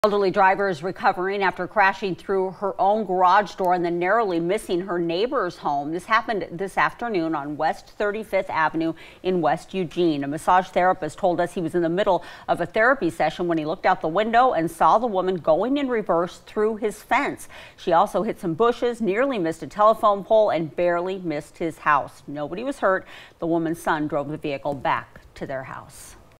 Elderly driver is recovering after crashing through her own garage door and then narrowly missing her neighbor's home. This happened this afternoon on West 35th Avenue in West Eugene. A massage therapist told us he was in the middle of a therapy session when he looked out the window and saw the woman going in reverse through his fence. She also hit some bushes, nearly missed a telephone pole, and barely missed his house. Nobody was hurt. The woman's son drove the vehicle back to their house.